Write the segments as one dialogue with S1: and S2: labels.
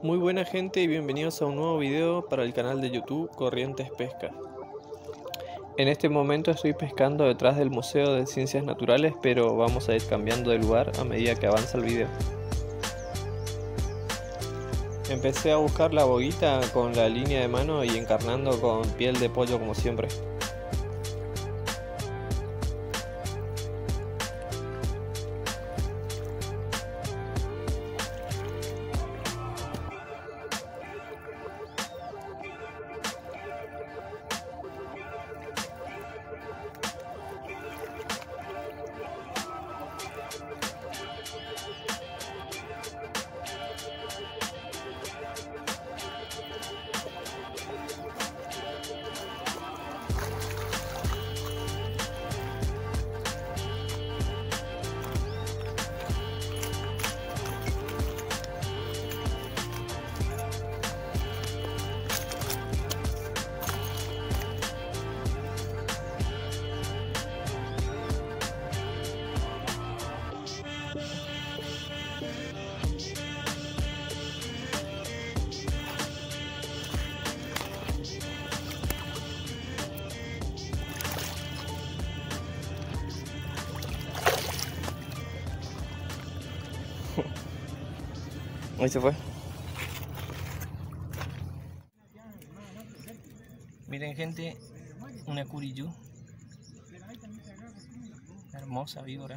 S1: Muy buena gente y bienvenidos a un nuevo video para el canal de YouTube Corrientes Pesca. En este momento estoy pescando detrás del Museo de Ciencias Naturales, pero vamos a ir cambiando de lugar a medida que avanza el video. Empecé a buscar la boguita con la línea de mano y encarnando con piel de pollo como siempre. Ahí se fue. Miren gente, una curiyú. Hermosa víbora.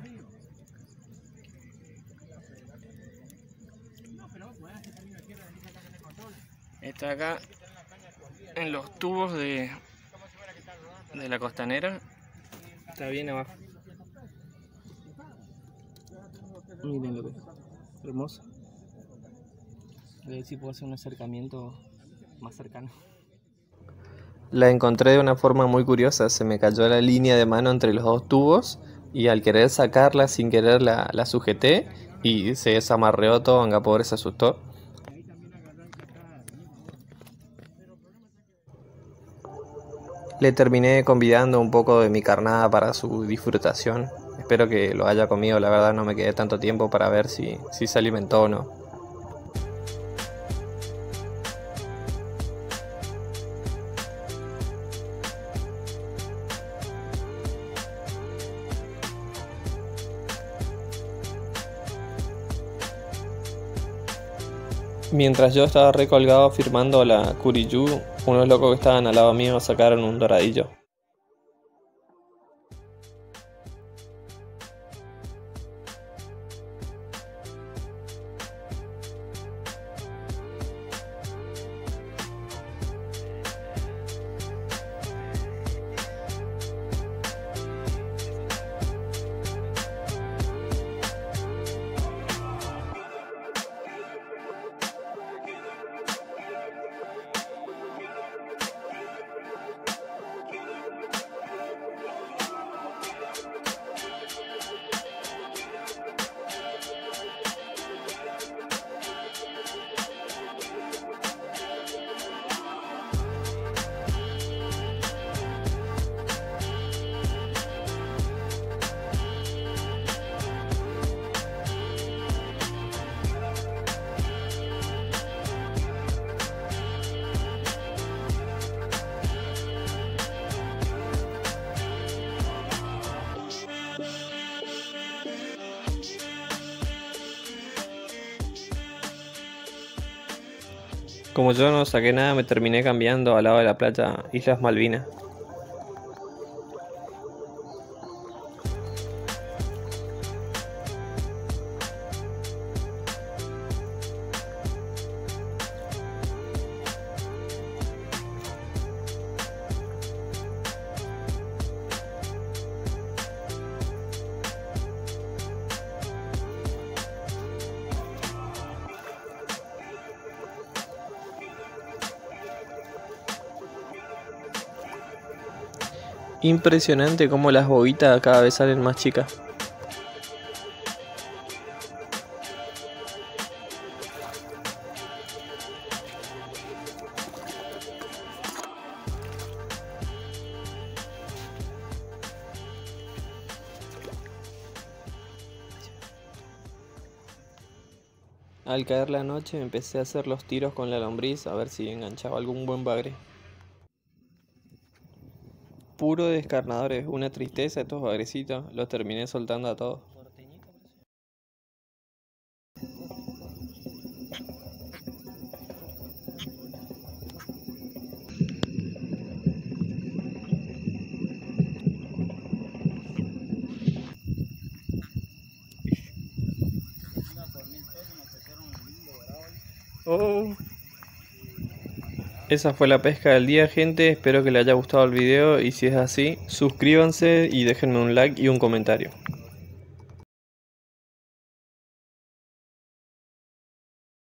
S1: Está acá en los tubos de la costanera. Está bien abajo. Miren lo que es. Hermoso. A ver si puedo hacer un acercamiento más cercano. La encontré de una forma muy curiosa. Se me cayó la línea de mano entre los dos tubos y al querer sacarla sin querer la sujeté y se desamarreó todo. Anga, pobre, se asustó. Le terminé convidando un poco de mi carnada para su disfrutación. Espero que lo haya comido, la verdad no me quedé tanto tiempo para ver si se alimentó o no. Mientras yo estaba recolgado firmando a la curiyú, unos locos que estaban al lado mío sacaron un doradillo. Como yo no saqué nada, me terminé cambiando al lado de la playa Islas Malvinas. Impresionante cómo las boguitas cada vez salen más chicas. Al caer la noche empecé a hacer los tiros con la lombriz a ver si enganchaba algún buen bagre. Puro descarnadores, una tristeza estos bagrecitos, los terminé soltando a todos. Oh. Esa fue la pesca del día, gente. Espero que les haya gustado el video y si es así, suscríbanse y déjenme un like y un comentario.